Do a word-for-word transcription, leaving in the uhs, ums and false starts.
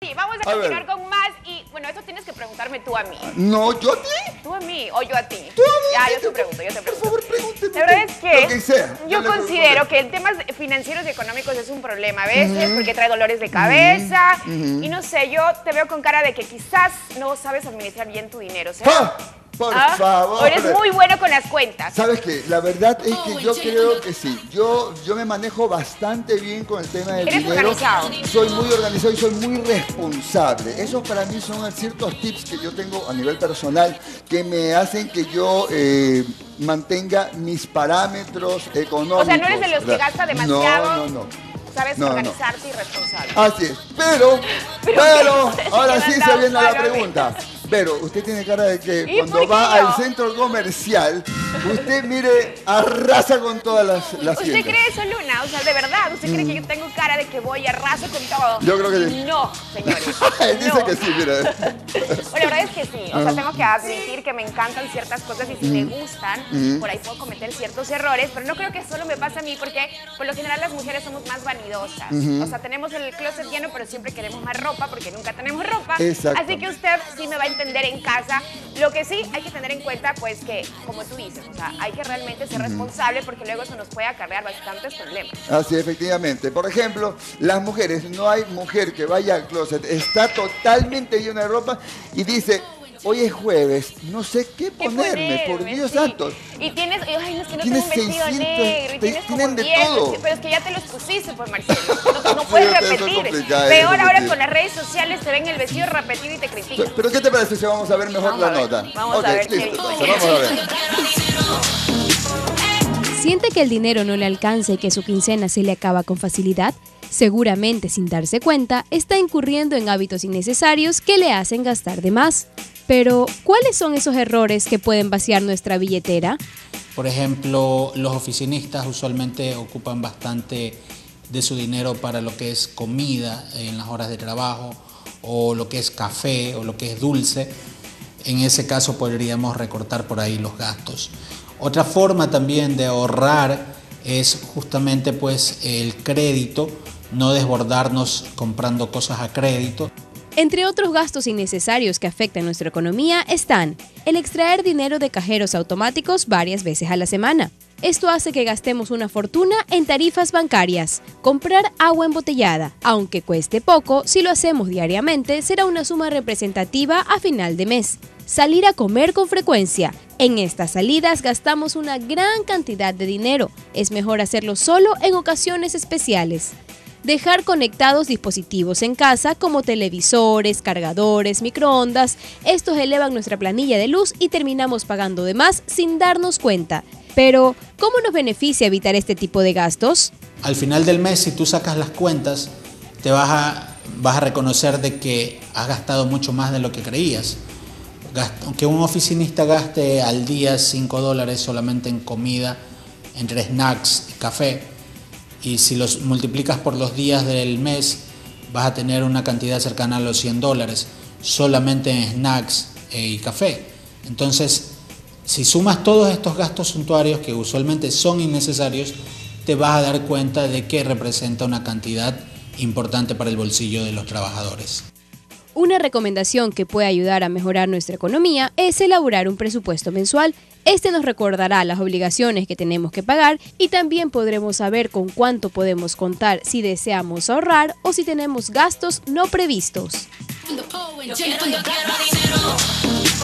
sí, vamos a, a continuar ver. con más y, bueno, eso tienes que preguntarme tú a mí. No, ¿yo a ti? Tú a mí o yo a ti. Tú a mí. Ya, yo te pregunto, yo te pregunto. Por favor, pregúnteme. La verdad es que, que sea, yo considero que en temas financieros y económicos es un problema a veces, uh-huh. porque trae dolores de cabeza, uh-huh. y no sé, yo te veo con cara de que quizás no sabes administrar bien tu dinero, ¿sí? ¡Ah! Por ¿Ah? favor. O eres muy bueno con las cuentas. ¿Sabes qué? La verdad es que yo creo que sí. Yo, yo me manejo bastante bien con el tema del ¿Eres dinero. organizado? Soy muy organizado y soy muy responsable. Esos para mí son ciertos tips que yo tengo a nivel personal que me hacen que yo eh, mantenga mis parámetros económicos. O sea, no eres de los que gasta demasiado. No, no, no. Sabes no, organizarte no. y responsable. Así es. Pero, pero, pero ahora sí se viene la pregunta. Pero usted tiene cara de que cuando va yo? al centro comercial, usted, mire, arrasa con todas las, las ¿Usted tiendas. cree eso, Luna? O sea, de verdad, ¿usted mm. cree que yo tengo cara de que voy y arraso con todo? Yo creo que sí. No, señores. Él dice no. que sí, mira. Bueno, la verdad es que sí. O sea, tengo que admitir que me encantan ciertas cosas y si mm. me gustan, mm. por ahí puedo cometer ciertos errores, pero no creo que solo me pase a mí porque por lo general las mujeres somos más vanidosas. Mm-hmm. O sea, tenemos el closet lleno, pero siempre queremos más ropa porque nunca tenemos ropa. Exacto. Así que usted sí me va a entender en casa. Lo que sí hay que tener en cuenta, pues que, como tú dices, o sea, hay que realmente ser responsable porque luego eso nos puede acarrear bastantes problemas. Así, efectivamente. Por ejemplo, las mujeres, no hay mujer que vaya al closet, está totalmente llena de ropa y dice, hoy es jueves, no sé qué ponerme, ¿Qué por Dios sí. santo. Y tienes, ay, no, es que no tienes tengo un vestido seiscientos, negro y tienes como de diez, todo. pero es que ya te los pusiste, pues, Marcelo. No, no puedes sí, repetir. Peor ahora con las redes sociales te ven el vestido repetido y te critican. Pero ¿qué te parece si vamos a ver mejor vamos la a ver, nota? Vamos okay, a ver. Listo, entonces, vamos a ver. ¿Siente que el dinero no le alcanza y que su quincena se le acaba con facilidad? Seguramente, sin darse cuenta, está incurriendo en hábitos innecesarios que le hacen gastar de más. Pero, ¿cuáles son esos errores que pueden vaciar nuestra billetera? Por ejemplo, los oficinistas usualmente ocupan bastante de su dinero para lo que es comida en las horas de trabajo, o lo que es café, o lo que es dulce. En ese caso podríamos recortar por ahí los gastos. Otra forma también de ahorrar es justamente pues el crédito, no desbordarnos comprando cosas a crédito. Entre otros gastos innecesarios que afectan nuestra economía están el extraer dinero de cajeros automáticos varias veces a la semana. Esto hace que gastemos una fortuna en tarifas bancarias. Comprar agua embotellada, aunque cueste poco, si lo hacemos diariamente, será una suma representativa a final de mes. Salir a comer con frecuencia. En estas salidas gastamos una gran cantidad de dinero. Es mejor hacerlo solo en ocasiones especiales. Dejar conectados dispositivos en casa como televisores, cargadores, microondas. Estos elevan nuestra planilla de luz y terminamos pagando de más sin darnos cuenta. Pero, ¿cómo nos beneficia evitar este tipo de gastos? Al final del mes, si tú sacas las cuentas, te vas a, vas a reconocer de que has gastado mucho más de lo que creías. Que un oficinista gaste al día cinco dólares solamente en comida, entre snacks y café, y si los multiplicas por los días del mes, vas a tener una cantidad cercana a los cien dólares, solamente en snacks y café. Entonces, si sumas todos estos gastos suntuarios que usualmente son innecesarios, te vas a dar cuenta de que representa una cantidad importante para el bolsillo de los trabajadores. Una recomendación que puede ayudar a mejorar nuestra economía es elaborar un presupuesto mensual. Este nos recordará las obligaciones que tenemos que pagar y también podremos saber con cuánto podemos contar si deseamos ahorrar o si tenemos gastos no previstos.